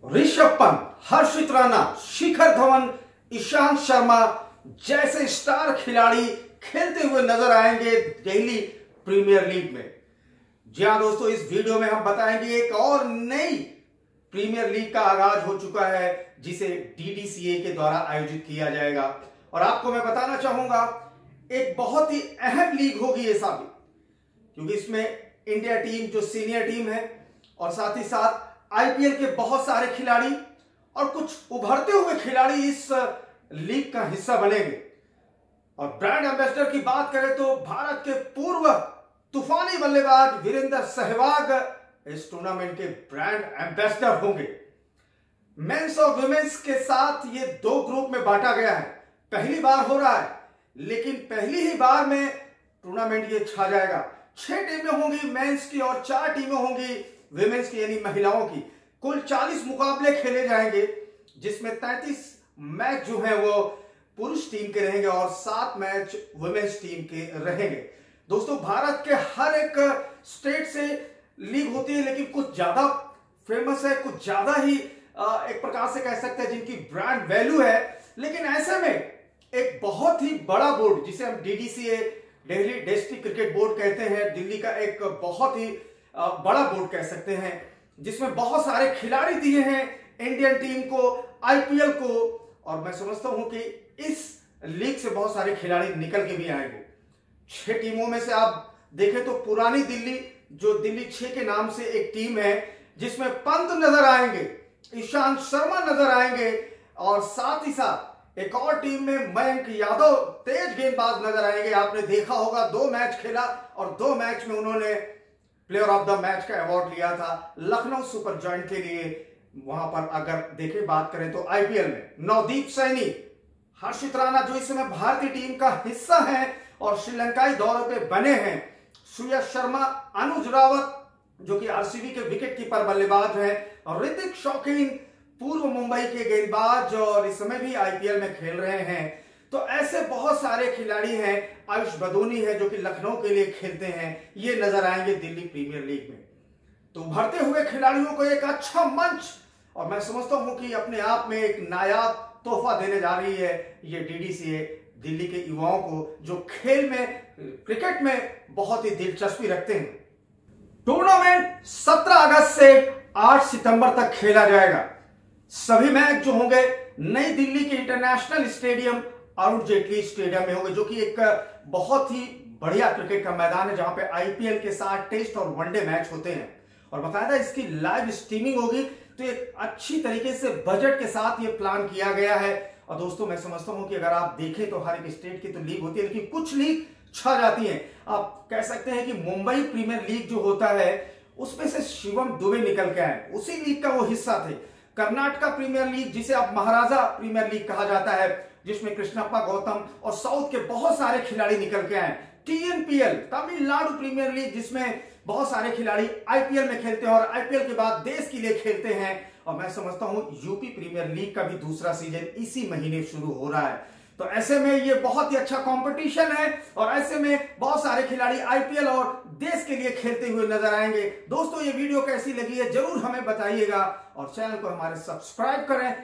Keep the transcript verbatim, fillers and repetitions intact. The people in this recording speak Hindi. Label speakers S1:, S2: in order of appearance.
S1: ऋषभ पंत, हर्षित राणा, शिखर धवन, ईशांत शर्मा जैसे स्टार खिलाड़ी खेलते हुए नजर आएंगे दिल्ली प्रीमियर लीग में। जी हां दोस्तों, इस वीडियो में हम बताएंगे एक और नई प्रीमियर लीग का आगाज हो चुका है जिसे डी डी सी ए के द्वारा आयोजित किया जाएगा। और आपको मैं बताना चाहूंगा एक बहुत ही अहम लीग होगी ये साबित, क्योंकि इसमें इंडिया टीम जो सीनियर टीम है और साथ ही साथ आई पी एल के बहुत सारे खिलाड़ी और कुछ उभरते हुए खिलाड़ी इस लीग का हिस्सा बनेंगे। और ब्रांड एम्बेसडर की बात करें तो भारत के पूर्व तूफानी बल्लेबाज वीरेंद्र सहवाग इस टूर्नामेंट के ब्रांड एम्बेसडर होंगे। मेंस और वुमेन्स के साथ ये दो ग्रुप में बांटा गया है। पहली बार हो रहा है, लेकिन पहली ही बार में टूर्नामेंट ये छा जाएगा। छह टीमें होंगी मेंस की और चार टीमें होंगी विमेन्स की यानी महिलाओं की। कुल चालीस मुकाबले खेले जाएंगे, जिसमें तैंतीस मैच जो है वो पुरुष टीम के रहेंगे और सात मैच वुमेन्स टीम के रहेंगे। दोस्तों, भारत के हर एक स्टेट से लीग होती है, लेकिन कुछ ज्यादा फेमस है, कुछ ज्यादा ही एक प्रकार से कह सकते हैं जिनकी ब्रांड वैल्यू है। लेकिन ऐसे में एक बहुत ही बड़ा बोर्ड जिसे हम D D C A Delhi district cricket board कहते हैं, दिल्ली का एक बहुत ही बड़ा बोर्ड कह सकते हैं, जिसमें बहुत सारे खिलाड़ी दिए हैं इंडियन टीम को, आई पी एल को। और मैं समझता हूं कि इस लीग से बहुत सारे खिलाड़ी निकल के भी आएंगे। छह टीमों में से आप देखें तो पुरानी दिल्ली जो दिल्ली छह के नाम से एक टीम है, जिसमें पंत नजर आएंगे, ईशांत शर्मा नजर आएंगे और साथ ही साथ एक और टीम में मयंक यादव तेज गेंदबाज नजर आएंगे। आपने देखा होगा दो मैच खेला और दो मैच में उन्होंने प्लेयर ऑफ द मैच का अवार्ड लिया था लखनऊ सुपर जॉइंट के लिए। वहां पर अगर देखें बात करें तो आई पी एल में नवदीप सैनी, हर्षित राणा जो इस समय भारतीय टीम का हिस्सा है और श्रीलंकाई दौरे पे बने हैं, सुयश शर्मा, अनुज रावत जो कि आर सी बी के विकेट कीपर बल्लेबाज हैं, और ऋतिक शौकीन पूर्व मुंबई के गेंदबाज और इस समय भी आई पी एल में खेल रहे हैं। तो ऐसे बहुत सारे खिलाड़ी हैं, आयुष बदोनी है जो कि लखनऊ के लिए खेलते हैं, ये नजर आएंगे दिल्ली प्रीमियर लीग में। तो उभरते हुए खिलाड़ियों को एक अच्छा मंच और मैं समझता हूं कि अपने आप में एक नायाब तोहफा देने जा रही है ये D D C A Delhi के युवाओं को, जो खेल में, क्रिकेट में बहुत ही दिलचस्पी रखते हैं। टूर्नामेंट सत्रह अगस्त से आठ सितंबर तक खेला जाएगा। सभी मैच जो होंगे नई दिल्ली के international stadium Arun Jaitley stadium में होंगे, जो कि एक बहुत ही बढ़िया क्रिकेट का मैदान है, जहां पे आई पी एल के साथ टेस्ट और वनडे मैच होते हैं। और बताया इसकी लाइव स्ट्रीमिंग होगी, तो एक अच्छी तरीके से बजट के साथ ये प्लान किया गया है। और दोस्तों, मैं समझता हूं कि अगर आप देखें तो हर एक स्टेट की तो लीग होती है, लेकिन कुछ लीग छा जाती हैं। आप कह सकते हैं कि मुंबई प्रीमियर लीग जो होता है उसमें से शिवम दुबे निकल के आए, उसी लीग का वो हिस्सा थे। कर्नाटका प्रीमियर लीग जिसे अब महाराजा प्रीमियर लीग कहा जाता है, जिसमें कृष्णप्पा गौतम और साउथ के बहुत सारे खिलाड़ी निकल के आए। T N P L Tamil Nadu premier league जिसमें बहुत सारे खिलाड़ी आई पी एल में खेलते हैं और आई पी एल के बाद देश के लिए खेलते हैं। और मैं समझता हूं यू पी प्रीमियर लीग का भी दूसरा सीजन इसी महीने शुरू हो रहा है। तो ऐसे में ये बहुत ही अच्छा कंपटीशन है और ऐसे में बहुत सारे खिलाड़ी आई पी एल और देश के लिए खेलते हुए नजर आएंगे। दोस्तों, ये वीडियो कैसी लगी है जरूर हमें बताइएगा और चैनल को हमारे सब्सक्राइब करें।